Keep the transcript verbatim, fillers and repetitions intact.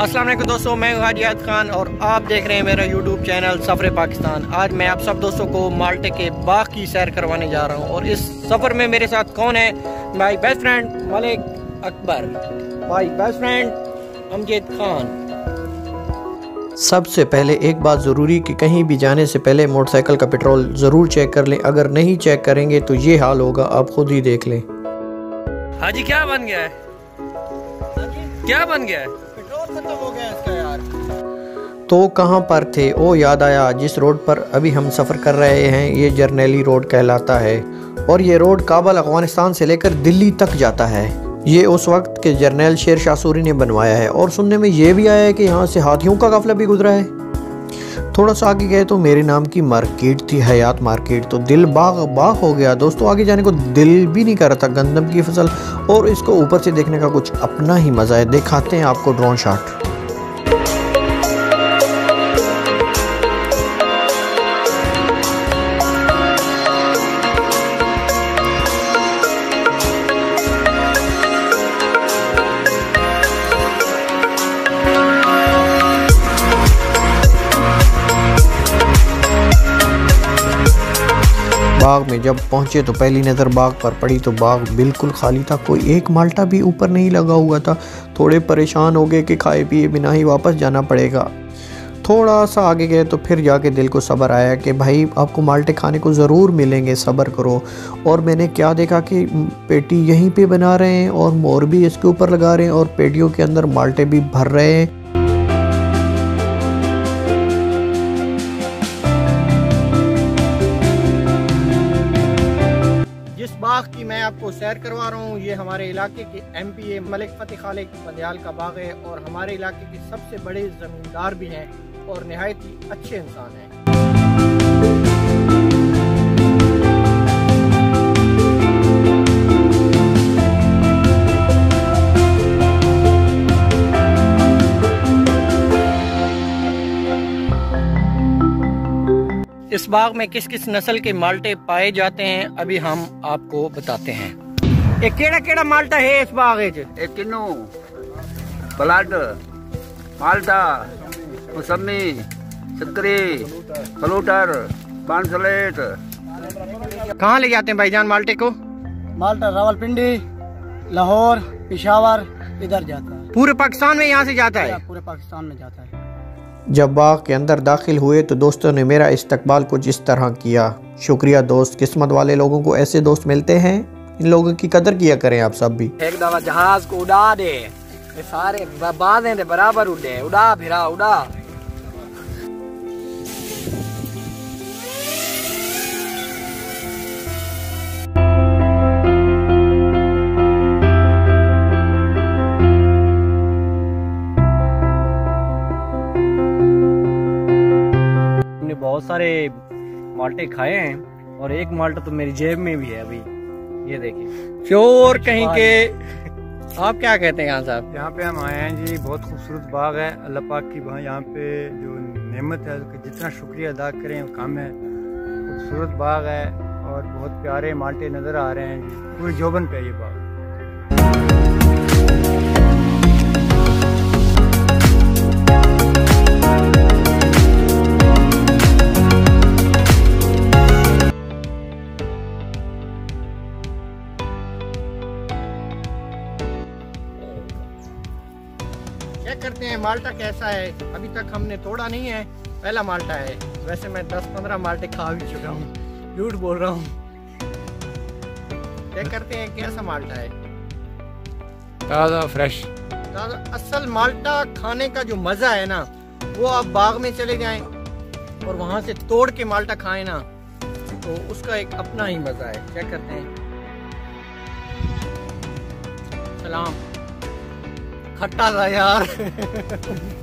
अस्सलाम वालेकुम दोस्तों, मैं हाजियात खान और आप देख रहे हैं मेरा यूट्यूब चैनल सफ़र पाकिस्तान। आज मैं आप सब दोस्तों को माल्टे के बाग की सैर करवाने जा रहा हूं और इस सफ़र में मेरे साथ कौन है? My best friend Malik Akbar, my best friend Amjad Khan. सबसे पहले एक बात ज़रूरी कि कहीं भी जाने से पहले मोटरसाइकिल का पेट्रोल ज़रूर चेक कर लें। अगर नहीं चेक करेंगे तो ये हाल होगा, आप खुद ही देख लें। हाजी क्या बन गया है? क्या बन गया है? पेट्रोल खत्म हो गया इसका यार। तो कहाँ पर थे? ओ याद आया, जिस रोड पर अभी हम सफ़र कर रहे हैं ये जर्नैली रोड कहलाता है और ये रोड काबुल अफगानिस्तान से लेकर दिल्ली तक जाता है। ये उस वक्त के जर्नैल शेर शाह सूरी ने बनवाया है और सुनने में ये भी आया है कि यहाँ से हाथियों का काफिला भी गुजरा है। थोड़ा सा आगे गए तो मेरे नाम की मार्केट थी, हयात मार्केट, तो दिल बाग बाग हो गया दोस्तों। आगे जाने को दिल भी नहीं कर रहा था। गंदम की फसल और इसको ऊपर से देखने का कुछ अपना ही मज़ा है। दिखाते हैं आपको ड्रोन शॉट। बाग में जब पहुंचे तो पहली नज़र बाग पर पड़ी तो बाग बिल्कुल खाली था, कोई एक माल्टा भी ऊपर नहीं लगा हुआ था। थोड़े परेशान हो गए कि खाए पिए बिना ही वापस जाना पड़ेगा। थोड़ा सा आगे गए तो फिर जाके दिल को सब्र आया कि भाई आपको माल्टे खाने को ज़रूर मिलेंगे, सब्र करो। और मैंने क्या देखा कि पेटी यहीं पे बना रहे हैं और मोर भी इसके ऊपर लगा रहे हैं और पेटियों के अंदर माल्टे भी भर रहे हैं। जिस बाग की मैं आपको सैर करवा रहा हूँ ये हमारे इलाके के M P A Malik Fateh Khalik Bandial का बाग है और हमारे इलाके के सबसे बड़े ज़मींदार भी हैं और निहायत ही अच्छे इंसान हैं। इस बाग में किस किस नस्ल के माल्टे पाए जाते हैं अभी हम आपको बताते हैं। एक केड़ा केड़ा माल्टा है इस बाग में? एक किन्नू, ब्लड, माल्टा, मौसमी, सकरी, फलूटर, बानसलेट। कहाँ ले जाते हैं भाईजान माल्टे को? माल्टा रावलपिंडी, लाहौर, पेशावर इधर जाता है। पूरे पाकिस्तान में यहाँ से जाता है? पूरे पाकिस्तान में जाता है। जब बाग के अंदर दाखिल हुए तो दोस्तों ने मेरा इस्तकबाल कुछ इस तरह किया। शुक्रिया दोस्त, किस्मत वाले लोगों को ऐसे दोस्त मिलते हैं, इन लोगों की कदर किया करें आप सब भी। एक दफा जहाज को उड़ा दे, ये सारे बादे दे बराबर उड़े, उड़ा फिरा उड़ा। बहुत सारे माल्टे खाए हैं और एक माल्टा तो मेरी जेब में भी है अभी, ये देखिए। चोर कहीं के। आप क्या कहते हैं यहाँ साहब? यहाँ पे हम आए हैं जी, बहुत खूबसूरत बाग है अल्लाह पाक की। वहाँ यहाँ पे जो नेमत है जितना शुक्रिया अदा करें कम है। खूबसूरत बाग है और बहुत प्यारे माल्टे नज़र आ रहे हैं जी। पूरी जोबन पे ये बाग। चेक करते हैं माल्टा कैसा है। अभी तक हमने तोड़ा नहीं है, पहला माल्टा है। वैसे मैं दस पंद्रह माल्टे खा भी चुका हूँ, झूठ बोल रहा हूँ। चेक करते हैं कैसा माल्टा है। ताज़ा फ्रेश ताज़ा असल माल्टा खाने का जो मज़ा है ना, वो आप बाग में चले जाएं और वहाँ से तोड़ के माल्टा खाएं ना, तो उसका एक अपना ही मज़ा है। चेक करते हैं। सलाम। खट्टा था यार।